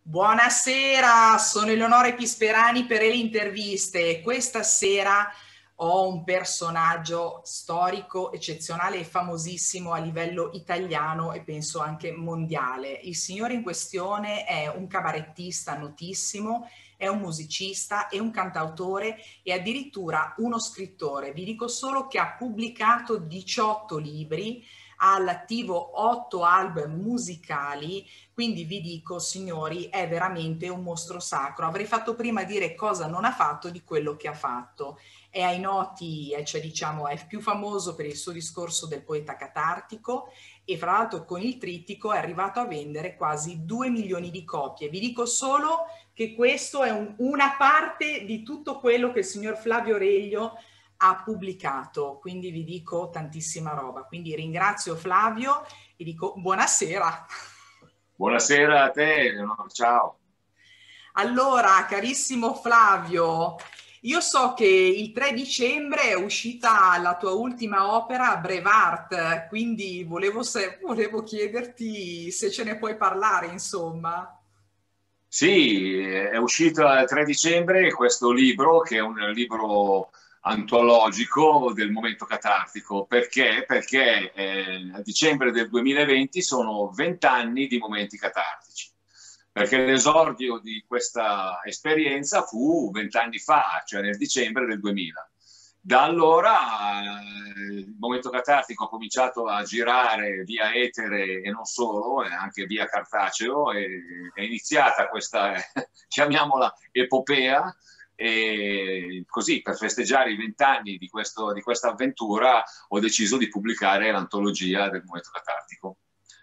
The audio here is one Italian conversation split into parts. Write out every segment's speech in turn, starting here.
Buonasera, sono Eleonora Pisperani per le interviste. Questa sera ho un personaggio storico eccezionale e famosissimo a livello italiano e penso anche mondiale. Il signore in questione è un cabarettista notissimo, è un musicista, è un cantautore e addirittura uno scrittore. Vi dico solo che ha pubblicato 18 libri, ha all'attivo 8 album musicali. Quindi vi dico, signori, è veramente un mostro sacro. Avrei fatto prima dire cosa non ha fatto di quello che ha fatto. È ai noti, cioè diciamo, è più famoso per il suo discorso del poeta catartico e fra l'altro con il trittico è arrivato a vendere quasi 2 milioni di copie. Vi dico solo che questo è una parte di tutto quello che il signor Flavio Reglio ha pubblicato, quindi vi dico tantissima roba. Quindi ringrazio Flavio e dico buonasera. Buonasera a te, no? Ciao. Allora, carissimo Flavio, io so che il 3 dicembre è uscita la tua ultima opera, Brevard, quindi volevo chiederti se ce ne puoi parlare, insomma. Sì, è uscito il 3 dicembre questo libro, che è un libro antologico del momento catartico. Perché? Perché a dicembre del 2020 sono 20 anni di momenti catartici. Perché l'esordio di questa esperienza fu 20 anni fa, cioè nel dicembre del 2000. Da allora il momento catartico ha cominciato a girare via etere e non solo, e anche via cartaceo, e è iniziata questa, chiamiamola, epopea, e così per festeggiare i 20 anni di questa avventura ho deciso di pubblicare l'antologia del momento catartico.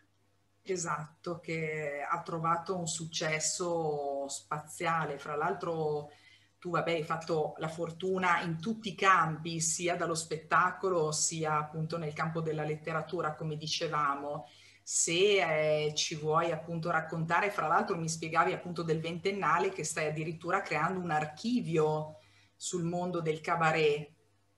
Esatto, che ha trovato un successo spaziale. Fra l'altro tu, vabbè, hai fatto la fortuna in tutti i campi, sia dallo spettacolo sia appunto nel campo della letteratura, come dicevamo. Se ci vuoi appunto raccontare, fra l'altro mi spiegavi appunto del ventennale che stai addirittura creando un archivio sul mondo del cabaret.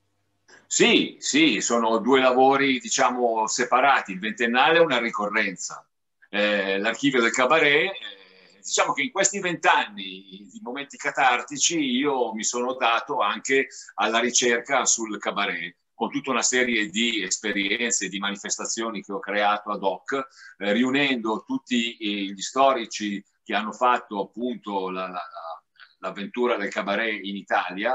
Sì, sì, sono due lavori, diciamo, separati. Il ventennale è una ricorrenza. L'archivio del cabaret, diciamo che in questi 20 anni di momenti catartici io mi sono dato anche alla ricerca sul cabaret, con tutta una serie di esperienze, di manifestazioni che ho creato ad hoc, riunendo tutti gli storici che hanno fatto appunto l'avventura del cabaret in Italia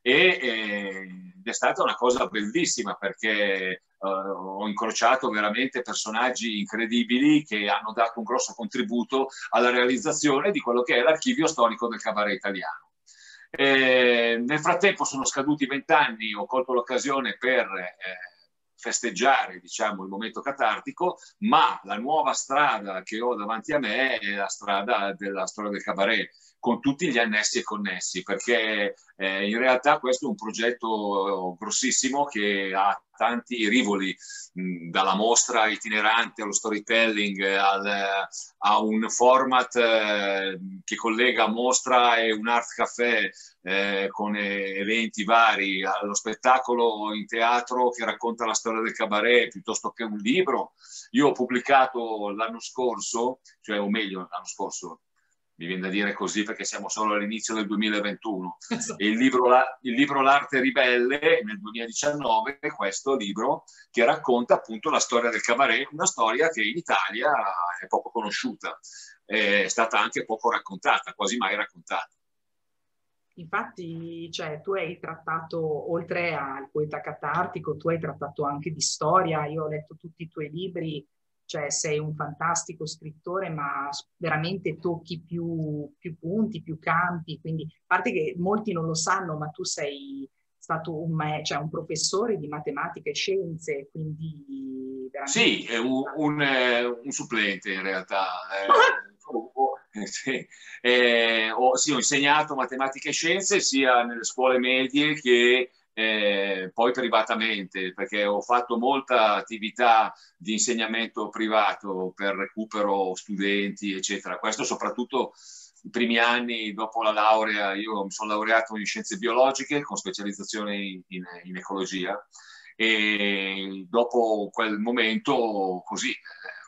ed è stata una cosa bellissima perché ho incrociato veramente personaggi incredibili che hanno dato un grosso contributo alla realizzazione di quello che è l'archivio storico del cabaret italiano. Nel frattempo sono scaduti 20 anni, ho colto l'occasione per festeggiare, diciamo, il momento catartico, ma la nuova strada che ho davanti a me è la strada della storia del cabaret, con tutti gli annessi e connessi, perché in realtà questo è un progetto grossissimo che ha tanti rivoli, dalla mostra itinerante allo storytelling, a un format che collega mostra e un art café con eventi vari, allo spettacolo in teatro che racconta la storia del cabaret piuttosto che un libro. Io ho pubblicato l'anno scorso, cioè o meglio l'anno scorso, mi viene da dire così perché siamo solo all'inizio del 2021, e il libro L'arte ribelle nel 2019, questo libro che racconta appunto la storia del cabaret, una storia che in Italia è poco conosciuta, è stata anche poco raccontata, quasi mai raccontata. Infatti, cioè, tu hai trattato, oltre al poeta catartico, tu hai trattato anche di storia. Io ho letto tutti i tuoi libri, cioè sei un fantastico scrittore, ma veramente tocchi più punti, più campi. Quindi, a parte che molti non lo sanno, ma tu sei stato cioè, un professore di matematica e scienze, quindi veramente... Sì, è un supplente in realtà. Sì. Sì, ho insegnato matematica e scienze sia nelle scuole medie che poi privatamente, perché ho fatto molta attività di insegnamento privato per recupero studenti, eccetera. Questo soprattutto i primi anni dopo la laurea. Io mi sono laureato in scienze biologiche con specializzazione in ecologia, e dopo quel momento così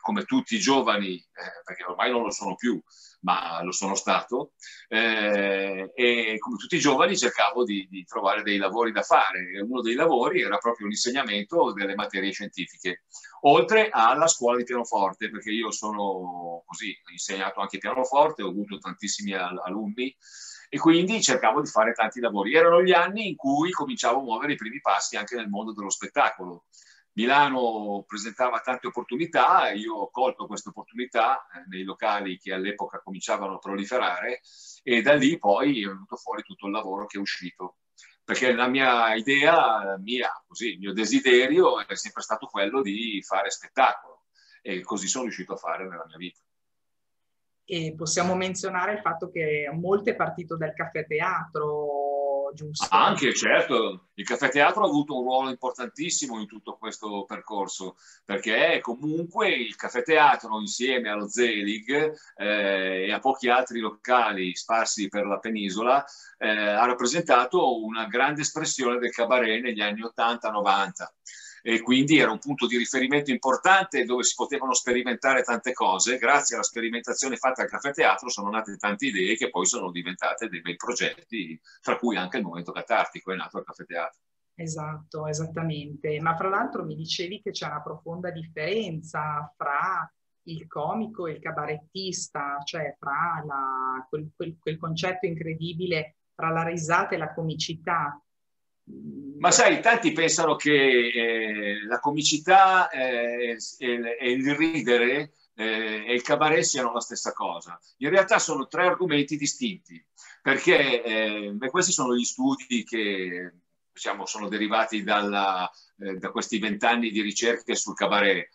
come tutti i giovani, perché ormai non lo sono più, ma lo sono stato, e come tutti i giovani cercavo di trovare dei lavori da fare. E uno dei lavori era proprio l'insegnamento delle materie scientifiche, oltre alla scuola di pianoforte, perché io sono così, ho insegnato anche pianoforte, ho avuto tantissimi alunni, e quindi cercavo di fare tanti lavori. Erano gli anni in cui cominciavo a muovere i primi passi anche nel mondo dello spettacolo. Milano presentava tante opportunità, io ho colto queste opportunità nei locali che all'epoca cominciavano a proliferare, e da lì poi è venuto fuori tutto il lavoro che è uscito. Perché la mia idea, così, il mio desiderio è sempre stato quello di fare spettacolo, e così sono riuscito a fare nella mia vita. E possiamo menzionare il fatto che molte è partito dal caffè teatro, giusto? Anche, certo, il caffè teatro ha avuto un ruolo importantissimo in tutto questo percorso, perché comunque il caffè teatro, insieme allo Zelig e a pochi altri locali sparsi per la penisola, ha rappresentato una grande espressione del cabaret negli anni 80-90. E quindi era un punto di riferimento importante dove si potevano sperimentare tante cose. Grazie alla sperimentazione fatta al caffè teatro sono nate tante idee che poi sono diventate dei bei progetti, tra cui anche il momento catartico è nato al caffè teatro. Esatto, esattamente. Ma fra l'altro mi dicevi che c'è una profonda differenza fra il comico e il cabarettista, cioè fra quel concetto incredibile tra la risata e la comicità. Ma sai, tanti pensano che la comicità e il ridere e il cabaret siano la stessa cosa. In realtà sono tre argomenti distinti, perché questi sono gli studi che, diciamo, sono derivati da questi 20 anni di ricerche sul cabaret.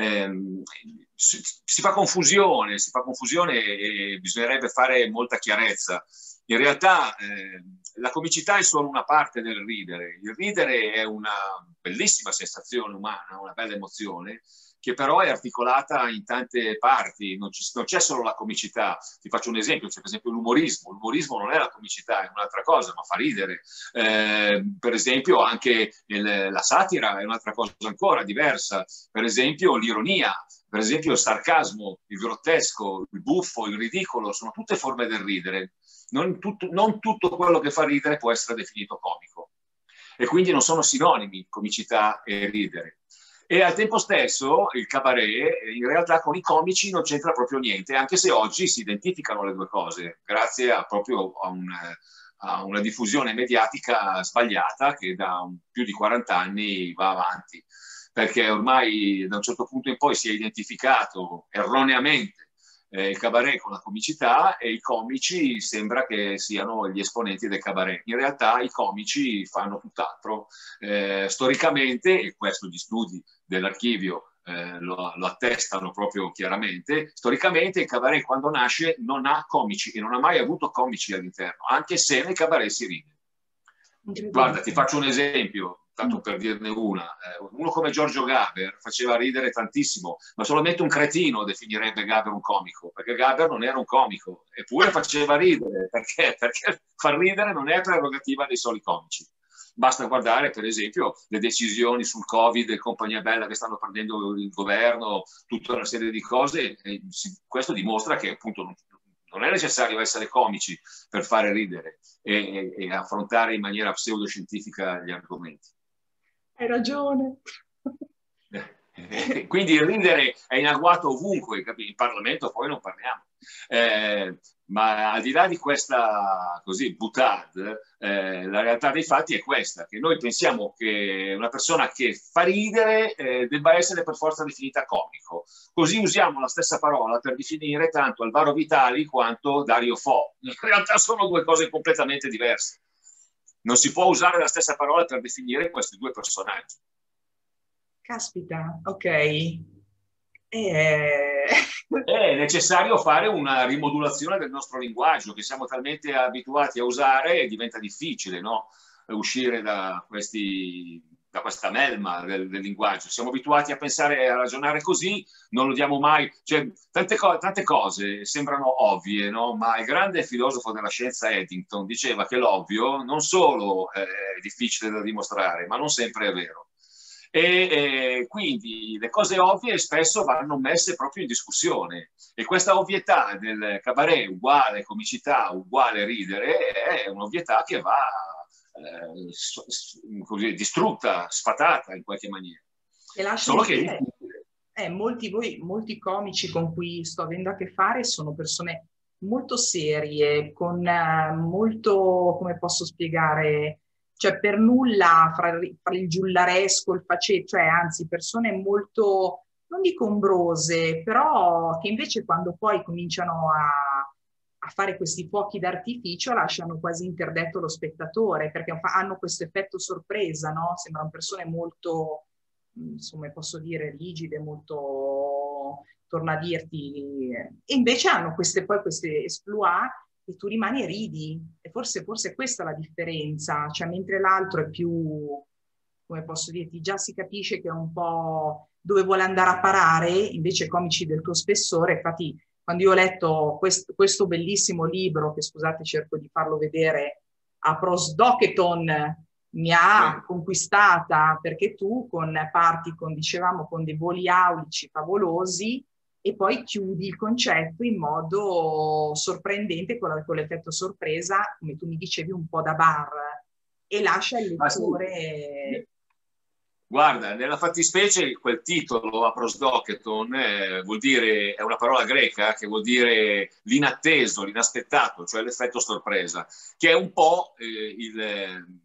Si fa confusione e bisognerebbe fare molta chiarezza. In realtà la comicità è solo una parte del ridere. Il ridere è una bellissima sensazione umana, una bella emozione, che però è articolata in tante parti, non c'è solo la comicità. Ti faccio un esempio, c'è per esempio l'umorismo. L'umorismo non è la comicità, è un'altra cosa, ma fa ridere. Per esempio anche la satira è un'altra cosa ancora diversa. Per esempio l'ironia, per esempio il sarcasmo, il grottesco, il buffo, il ridicolo, sono tutte forme del ridere. Non tutto quello che fa ridere può essere definito comico, e quindi non sono sinonimi comicità e ridere. E al tempo stesso il cabaret in realtà con i comici non c'entra proprio niente, anche se oggi si identificano le due cose, grazie proprio a una diffusione mediatica sbagliata che da più di 40 anni va avanti, perché ormai da un certo punto in poi si è identificato erroneamente il cabaret con la comicità, e i comici sembra che siano gli esponenti del cabaret. In realtà i comici fanno tutt'altro. Storicamente, e questo gli studi dell'archivio lo attestano proprio chiaramente, storicamente il cabaret quando nasce non ha comici e non ha mai avuto comici all'interno, anche se nel cabaret si ride. Guarda, ti faccio un esempio, tanto per dirne una. Uno come Giorgio Gaber faceva ridere tantissimo, ma solamente un cretino definirebbe Gaber un comico, perché Gaber non era un comico, eppure faceva ridere. Perché far ridere non è prerogativa dei soli comici. Basta guardare, per esempio, le decisioni sul Covid e compagnia bella che stanno prendendo il governo, tutta una serie di cose, e questo dimostra che appunto non è necessario essere comici per fare ridere e affrontare in maniera pseudoscientifica gli argomenti. Hai ragione. Quindi il ridere è in agguato ovunque, in Parlamento poi non parliamo. Ma al di là di questa così boutade, la realtà dei fatti è questa, che noi pensiamo che una persona che fa ridere debba essere per forza definita comico. Così usiamo la stessa parola per definire tanto Alvaro Vitali quanto Dario Fo. In realtà sono due cose completamente diverse. Non si può usare la stessa parola per definire questi due personaggi. Caspita, ok. È necessario fare una rimodulazione del nostro linguaggio, che siamo talmente abituati a usare e diventa difficile, no? Uscire da questa melma del linguaggio. Siamo abituati a pensare e a ragionare così, non lo diamo mai. Cioè, tante cose sembrano ovvie, no? Ma il grande filosofo della scienza Eddington diceva che l'ovvio non solo è difficile da dimostrare, ma non sempre è vero. E quindi le cose ovvie spesso vanno messe proprio in discussione, e questa ovvietà del cabaret uguale comicità uguale ridere è un'ovvietà che va così, distrutta, sfatata in qualche maniera. E lasciami Solo che molti comici con cui sto avendo a che fare sono persone molto serie, con molto, come posso spiegare, cioè per nulla fra il giullaresco, il faceto, cioè anzi persone molto, non dico ombrose, però che invece quando poi cominciano a fare questi fuochi d'artificio lasciano quasi interdetto lo spettatore, perché hanno questo effetto sorpresa, no? Sembrano persone molto, insomma, posso dire, rigide, molto, torno a dirti, e invece hanno queste exploit e tu rimani e ridi, e forse questa è la differenza, cioè mentre l'altro è più, come posso dirti, già si capisce che è un po' dove vuole andare a parare, invece comici del tuo spessore, infatti quando io ho letto questo bellissimo libro, che scusate cerco di farlo vedere, a Prosdoketon, mi ha conquistata, perché tu parti con, dicevamo, con dei voli aulici favolosi e poi chiudi il concetto in modo sorprendente con l'effetto sorpresa, come tu mi dicevi, un po' da bar, e lascia il lettore... Guarda, nella fattispecie quel titolo, aprosdoketon, vuol dire, è una parola greca che vuol dire l'inatteso, l'inaspettato, cioè l'effetto sorpresa, che è un po' il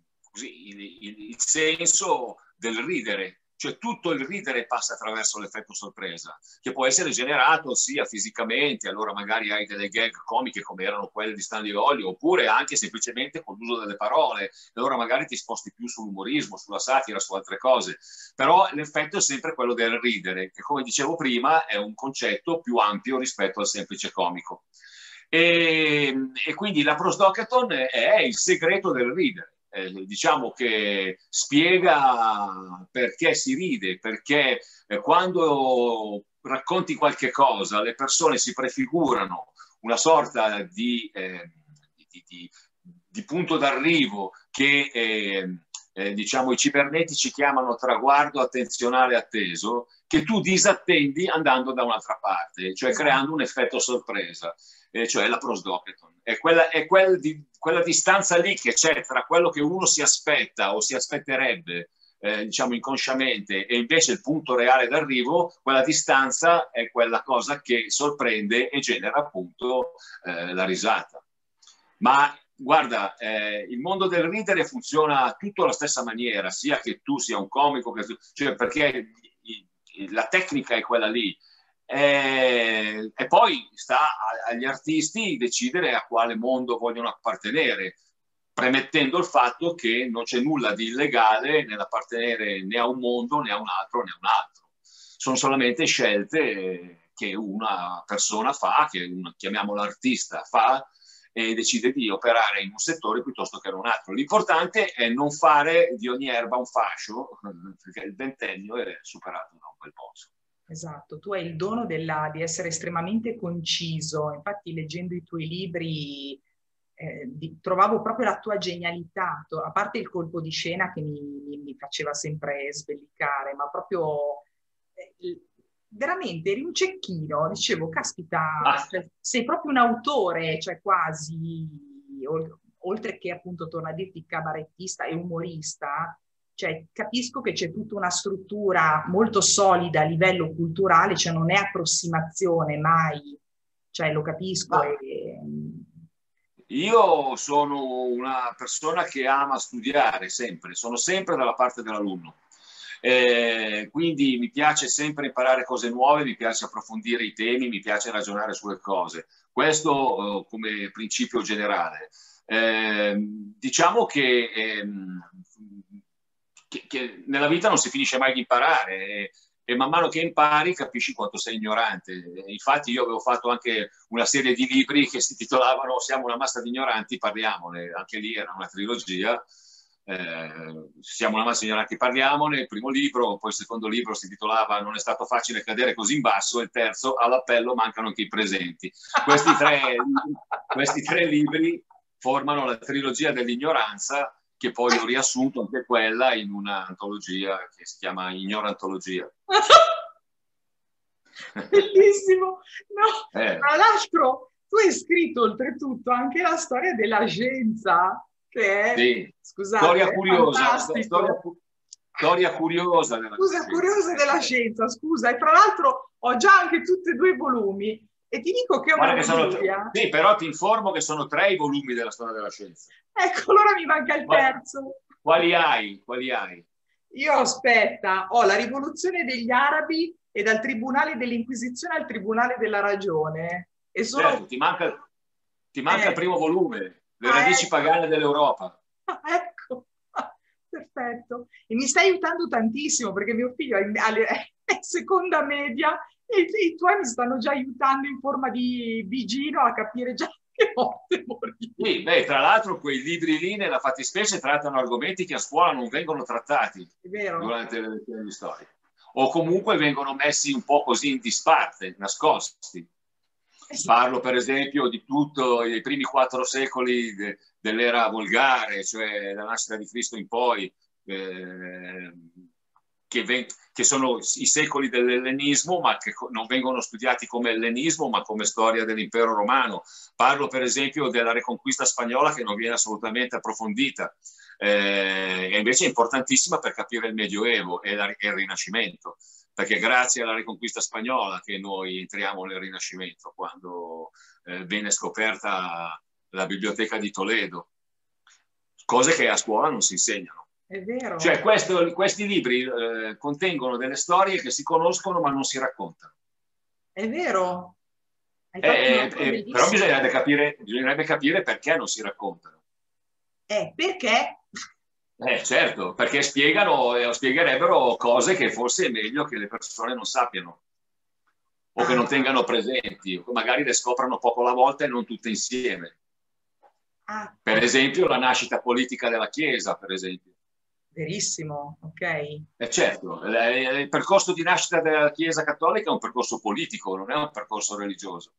senso del ridere. Cioè tutto il ridere passa attraverso l'effetto sorpresa, che può essere generato sia fisicamente, allora magari hai delle gag comiche come erano quelle di Stanley Olio, oppure anche semplicemente con l'uso delle parole, allora magari ti sposti più sull'umorismo, sulla satira, su altre cose, però l'effetto è sempre quello del ridere, che come dicevo prima è un concetto più ampio rispetto al semplice comico. E quindi la prosdoketon è il segreto del ridere. Diciamo che spiega perché si ride, perché quando racconti qualche cosa le persone si prefigurano una sorta di punto d'arrivo che diciamo i cibernetici chiamano traguardo attenzionale atteso, che tu disattendi andando da un'altra parte, cioè creando un effetto sorpresa, cioè la prosdoketon. È quella distanza lì che c'è tra quello che uno si aspetta o si aspetterebbe, diciamo inconsciamente, e invece il punto reale d'arrivo. Quella distanza è quella cosa che sorprende e genera appunto la risata. Ma guarda, il mondo del ridere funziona tutto alla stessa maniera, sia che tu sia un comico, cioè perché la tecnica è quella lì. E poi sta agli artisti decidere a quale mondo vogliono appartenere, premettendo il fatto che non c'è nulla di illegale nell'appartenere né a un mondo né a un altro né a un altro. Sono solamente scelte che una persona fa, che chiamiamo l'artista fa, e decide di operare in un settore piuttosto che in un altro. L'importante è non fare di ogni erba un fascio, perché il ventennio è superato da un bel po'. Esatto, tu hai il dono di essere estremamente conciso, infatti leggendo i tuoi libri trovavo proprio la tua genialità, a parte il colpo di scena che mi faceva sempre sbellicare, ma proprio veramente eri un cecchino, dicevo, caspita, cioè, sei proprio un autore, cioè quasi, oltre che appunto, torno a dirti, cabarettista e umorista. Cioè, capisco che c'è tutta una struttura molto solida a livello culturale, cioè non è approssimazione mai, cioè lo capisco. Io sono una persona che ama studiare sempre, sono sempre dalla parte dell'alunno. Quindi mi piace sempre imparare cose nuove, mi piace approfondire i temi, mi piace ragionare sulle cose. Questo come principio generale. Diciamo che nella vita non si finisce mai di imparare e man mano che impari capisci quanto sei ignorante. Infatti io avevo fatto anche una serie di libri che si titolavano Siamo una massa di ignoranti, parliamone. Anche lì era una trilogia. Siamo una massa di ignoranti, parliamone. Il primo libro, poi il secondo libro si titolava Non è stato facile cadere così in basso, e il terzo All'appello mancano anche i presenti. Questi tre libri formano la trilogia dell'ignoranza, che poi ho riassunto anche quella in un'antologia che si chiama Ignorantologia. Bellissimo! No, Eh. tra l'altro tu hai scritto oltretutto anche la storia della scienza, che è, Sì. scusate, Storia è curiosa, fantastico. storia curiosa della Scusa, curiosa della scienza. scienza, scusa. E tra l'altro ho già anche tutti e 2 i volumi. E ti dico che è una Guarda che sono, memoria. sì, però ti informo che sono 3 i volumi della storia della scienza. Ecco, allora mi manca il terzo. Quali hai? Quali hai? Io, aspetta, ho la rivoluzione degli arabi e dal tribunale dell'Inquisizione al tribunale della ragione. E sono... Certo, ti manca il primo volume, Le radici ecco. pagane dell'Europa. Ecco, perfetto. E mi sta aiutando tantissimo perché mio figlio è seconda media e i tuoi mi stanno già aiutando in forma di bigino a capire già che volte morire. Sì, beh, tra l'altro quei libri lì nella fattispecie trattano argomenti che a scuola non vengono trattati durante le lezioni di storia. O comunque vengono messi un po' così in disparte, nascosti. Parlo per esempio di tutto i primi 4 secoli dell'era volgare, cioè dalla nascita di Cristo in poi, che sono i secoli dell'ellenismo, ma che non vengono studiati come ellenismo, ma come storia dell'impero romano. Parlo per esempio della Reconquista spagnola, che non viene assolutamente approfondita, e invece è importantissima per capire il Medioevo e il Rinascimento, perché grazie alla Reconquista spagnola che noi entriamo nel Rinascimento, quando viene scoperta la biblioteca di Toledo, cose che a scuola non si insegnano. È vero. Cioè questi libri contengono delle storie che si conoscono ma non si raccontano. È vero. Però bisognerebbe capire perché non si raccontano. Perché? Certo, perché spiegherebbero cose che forse è meglio che le persone non sappiano o che non tengano presenti, o magari le scoprano poco alla volta e non tutte insieme. Per esempio la nascita politica della Chiesa, per esempio. Verissimo, ok. Certo, il percorso di nascita della Chiesa cattolica è un percorso politico, non è un percorso religioso.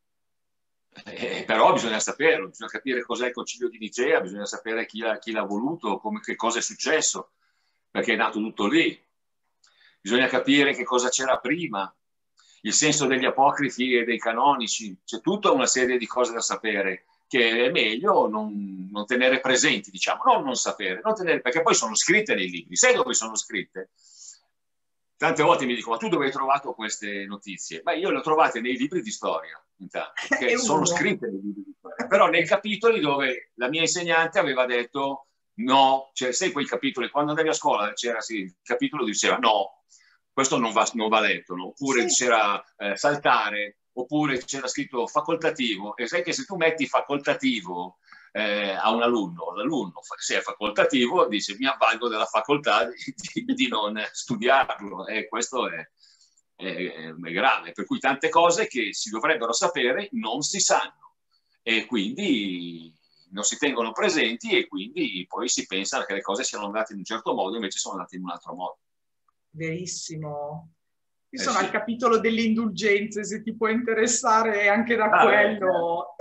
Però bisogna saperlo, bisogna capire cos'è il Concilio di Nicea, bisogna sapere chi l'ha voluto, che cosa è successo, perché è nato tutto lì. Bisogna capire che cosa c'era prima, il senso degli apocrifi e dei canonici, c'è tutta una serie di cose da sapere che è meglio non tenere presenti, diciamo, non sapere, non tenere, perché poi sono scritte nei libri. Sai dove sono scritte? Tante volte mi dicono, ma tu dove hai trovato queste notizie? Beh, io le ho trovate nei libri di storia, intanto, che sono scritte nei libri di storia, però nei capitoli dove la mia insegnante aveva detto no, cioè sai quei capitoli, quando andavi a scuola c'era il capitolo diceva no, questo non va letto, no? Oppure c'era saltare, oppure c'era scritto facoltativo, e sai che se tu metti facoltativo a un alunno, l'alunno se è facoltativo dice mi avvalgo della facoltà di non studiarlo, e questo è grave, per cui tante cose che si dovrebbero sapere non si sanno e quindi non si tengono presenti e quindi poi si pensa che le cose siano andate in un certo modo, invece sono andate in un altro modo. Verissimo. Io sono al capitolo delle indulgenze, se ti può interessare anche da quello.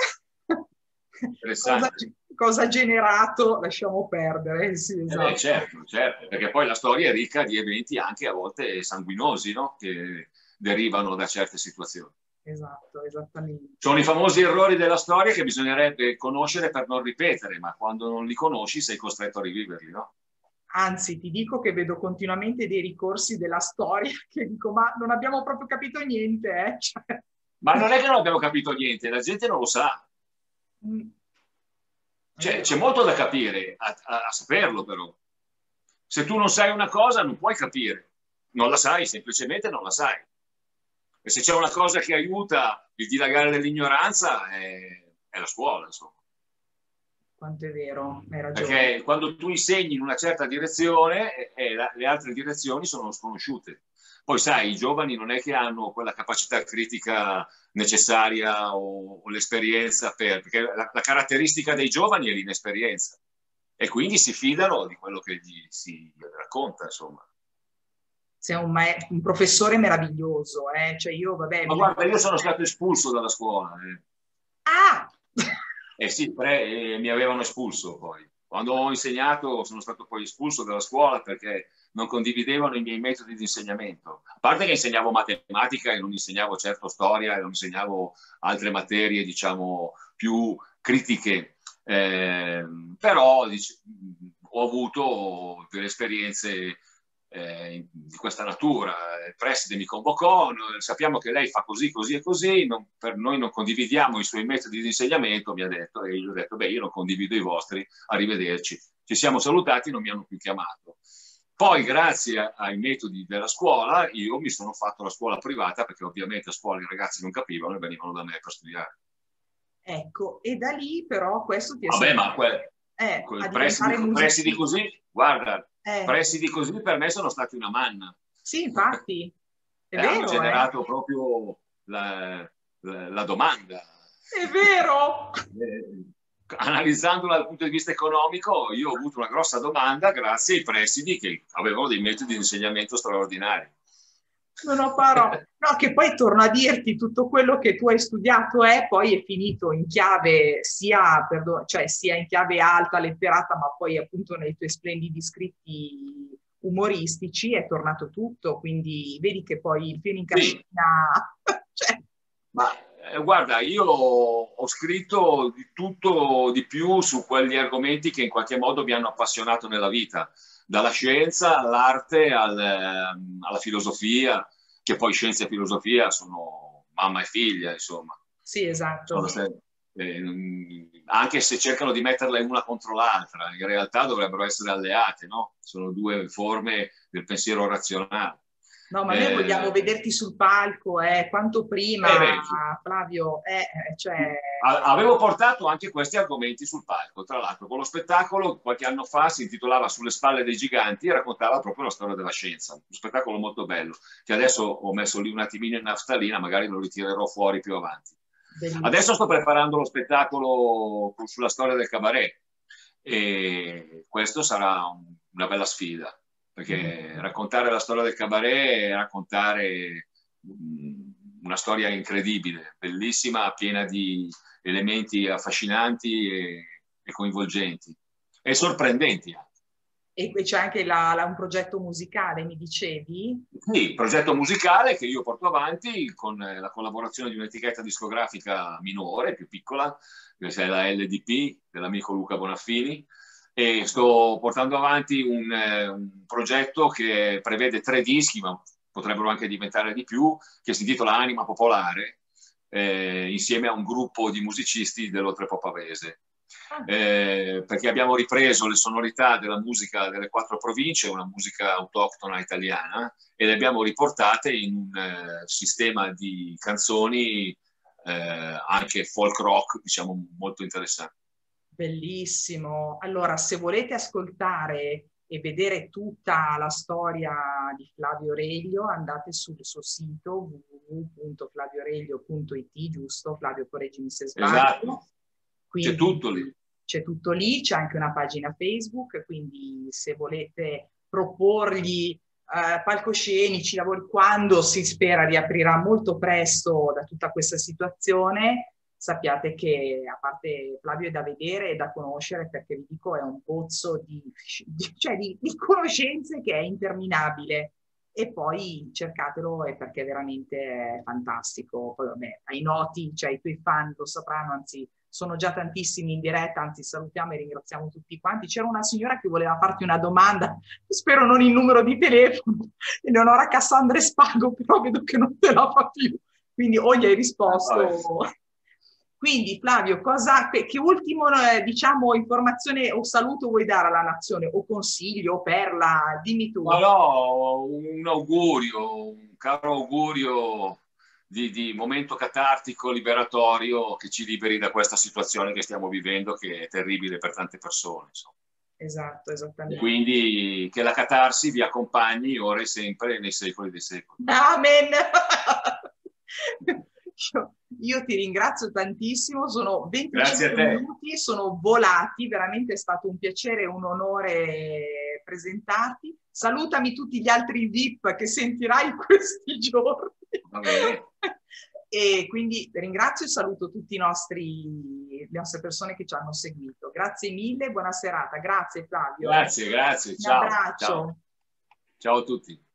Cosa ha generato, lasciamo perdere. Sì, esatto. Certo, perché poi la storia è ricca di eventi anche a volte sanguinosi, no? Che derivano da certe situazioni. Esatto, esattamente. Sono i famosi errori della storia che bisognerebbe conoscere per non ripetere, ma quando non li conosci sei costretto a riviverli, no? Anzi, ti dico che vedo continuamente dei ricorsi della storia che dico, ma non abbiamo proprio capito niente, eh? Cioè... Ma non è che non abbiamo capito niente, la gente non lo sa. C'è molto da capire, a saperlo però. Se tu non sai una cosa non puoi capire, non la sai, semplicemente non la sai. E se c'è una cosa che aiuta il dilagare dell'ignoranza è la scuola, insomma. Quanto è vero, hai ragione. Perché quando tu insegni in una certa direzione le altre direzioni sono sconosciute. Poi sai, i giovani non è che hanno quella capacità critica necessaria o l'esperienza perché la caratteristica dei giovani è l'inesperienza e quindi si fidano di quello che gli si racconta, insomma. Sei un professore meraviglioso, cioè io, vabbè... Ma guarda, io sono stato espulso dalla scuola. Ah! Sì, mi avevano espulso poi. Quando ho insegnato sono stato poi espulso dalla scuola perché non condividevano i miei metodi di insegnamento. A parte che insegnavo matematica e non insegnavo certo storia e non insegnavo altre materie, diciamo, più critiche, però ho avuto delle esperienze di questa natura. Il preside mi convocò, sappiamo che lei fa così, così e così, per noi non condividiamo i suoi metodi di insegnamento, mi ha detto, e io ho detto, beh, io non condivido i vostri, arrivederci. Ci siamo salutati, non mi hanno più chiamato. Poi, grazie ai metodi della scuola, io mi sono fatto la scuola privata, perché ovviamente a scuola i ragazzi non capivano e venivano da me per studiare. Ecco, e da lì però questo ti è Vabbè, ma a diventare presidi così, guarda, Eh. presidi così per me sono stati una manna. Sì, infatti, è Hanno vero, generato proprio la domanda. È vero! Analizzandola dal punto di vista economico, io ho avuto una grossa domanda grazie ai presidi che avevano dei metodi di insegnamento straordinari. Non ho parole. No, che poi torno a dirti, tutto quello che tu hai studiato poi è finito in chiave sia in chiave alta, letterata, ma poi appunto nei tuoi splendidi scritti umoristici è tornato tutto, quindi vedi che poi il film in cascina... cioè... Ma guarda, io ho scritto di tutto di più su quegli argomenti che in qualche modo mi hanno appassionato nella vita, dalla scienza all'arte alla filosofia, che poi scienza e filosofia sono mamma e figlia, insomma. Sì, esatto. Anche se cercano di metterle una contro l'altra, in realtà dovrebbero essere alleate, no? Sono due forme del pensiero razionale. No, ma noi vogliamo vederti sul palco, quanto prima, Flavio. Cioè... Avevo portato anche questi argomenti sul palco, tra l'altro, con lo spettacolo qualche anno fa si intitolava Sulle spalle dei giganti e raccontava proprio la storia della scienza. Un spettacolo molto bello, che adesso ho messo lì un attimino in naftalina, magari lo ritirerò fuori più avanti. Bellissimo. Adesso sto preparando lo spettacolo sulla storia del cabaret e questo sarà una bella sfida. Perché raccontare la storia del cabaret è raccontare una storia incredibile, bellissima, piena di elementi affascinanti e coinvolgenti e sorprendenti. E c'è anche un progetto musicale, mi dicevi? Sì, progetto musicale che io porto avanti con la collaborazione di un'etichetta discografica minore, più piccola, che è la LDP dell'amico Luca Bonaffini, e sto portando avanti un progetto che prevede 3 dischi, ma potrebbero anche diventare di più, che si intitola Anima Popolare, insieme a un gruppo di musicisti dell'Oltrepò Pavese. Perché abbiamo ripreso le sonorità della musica delle 4 province, una musica autoctona italiana, e le abbiamo riportate in un sistema di canzoni anche folk rock, diciamo, molto interessante. Bellissimo. Allora, se volete ascoltare e vedere tutta la storia di Flavio Reglio, andate sul suo sito www.flavioreglio.it, giusto? Flavio, correggimi se sbaglio. Esatto. Quindi, c'è tutto lì. C'è tutto lì, c'è anche una pagina Facebook, quindi se volete proporgli palcoscenici, lavori, quando si spera riaprirà molto presto da tutta questa situazione, sappiate che a parte Flavio è da vedere e da conoscere, perché vi dico è un pozzo di conoscenze che è interminabile, e poi cercatelo perché veramente è fantastico. Poi vabbè, ai noti, cioè i tuoi fan lo sapranno, anzi sono già tantissimi in diretta, anzi salutiamo e ringraziamo tutti quanti. C'era una signora che voleva farti una domanda, spero non il numero di telefono, Eleonora Cassandra Spago, però vedo che non te la fa più, quindi o gli hai risposto... Quindi Flavio, che ultimo diciamo informazione o saluto vuoi dare alla nazione, o consiglio, o perla, dimmi tu. Ma no, un augurio, un caro augurio di momento catartico, liberatorio, che ci liberi da questa situazione che stiamo vivendo, che è terribile per tante persone. Insomma. Esatto, esattamente. E quindi che la catarsi vi accompagni ora e sempre nei secoli dei secoli. Amen! Io ti ringrazio tantissimo, sono 25 minuti, sono volati, veramente è stato un piacere e un onore presentarti. Salutami tutti gli altri VIP che sentirai questi giorni. Va bene. E quindi ringrazio e saluto tutti le nostre persone che ci hanno seguito. Grazie mille, buona serata. Grazie Flavio. Grazie, Un ciao. abbraccio. Ciao, ciao a tutti.